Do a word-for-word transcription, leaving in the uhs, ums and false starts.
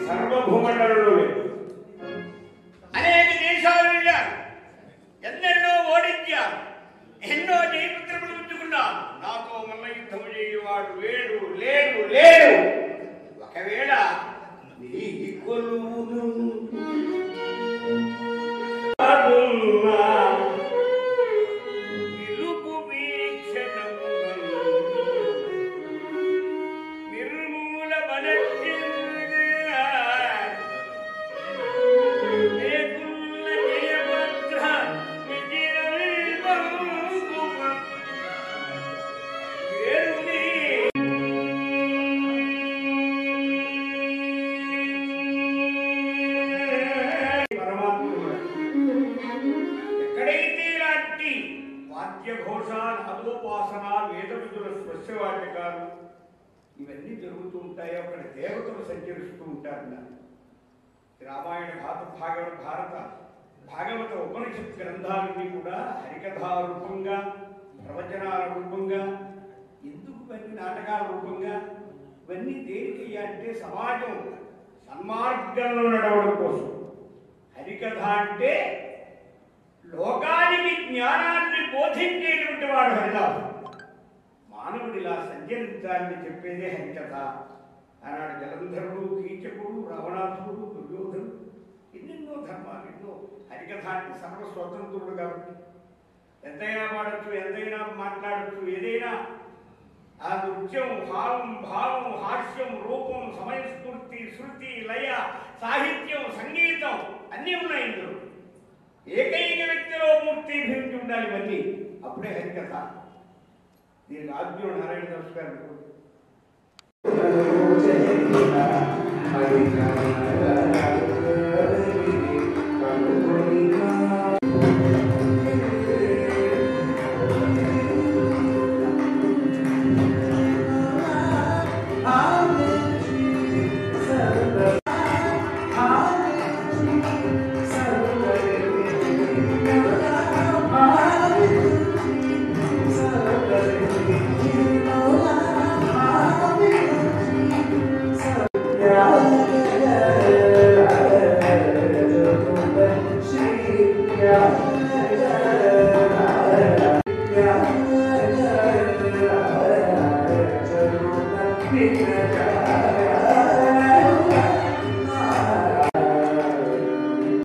సర్వభూమండలంలో లేదు. అనేక దేశాలు వెళ్ళారు, ఎన్నెన్నో ఓడించారు, ఎన్నో జయపుత్రములు ఉంచుకున్నాను. నాతో మల్ల యుద్ధం చేయవాడు లేడు లేడు లేడు. ఒకవేళ నీ కొలువును నిలుపు వీక్షణము నిర్మూల వాద్యఘోష నాదోపాసన వేద విధుల స్పర్శవాచకాలు ఇవన్నీ జరుగుతూ ఉంటాయి. అక్కడ దేవతలు సంచరిస్తూ ఉంటారు. రామాయణ భారత భాగవత భారత భాగవత ఉపనిషత్ గ్రంథాలన్నీ కూడా హరికథా రూపంగా, ప్రవచనాల రూపంగా, ఎందుకు ఇవన్నీ నాటకాల రూపంగా, ఇవన్నీ దేనికయ్యా అంటే సమాజం సన్మార్గంలో నడవడం కోసం. హరికథ అంటే లోకానికి జ్ఞానాన్ని బోధించేటువంటి వాడు హరిదాసు. మానవుడు ఇలా సంచరించాలని చెప్పేదే హరికథ. ఆనాడు జలంధరుడు, కీచకుడు, రావణాసురుడు, దుర్యోధనుడు ఎన్నెన్నో ధర్మాలు, ఎన్నో హరికథ అంటే సర్వ స్వతంత్రుడు కాబట్టి ఎంతైనా పాడచ్చు, ఎంతైనా మాట్లాడచ్చు. ఏదైనా ఆ నృత్యం, భావం, భావం, హాస్యం, రూపం, సమయస్ఫూర్తి, శృతి, లయ, సాహిత్యం, సంగీతం అన్నీ ఉన్నాయి ఇందులో. ఏకైక వ్యక్తిలో మూర్తి భీమించి ఉండాలి ఇవన్నీ, అప్పుడే హరికథ. దీనికి ఆద్యుడు నారాయణ దాస్ గారు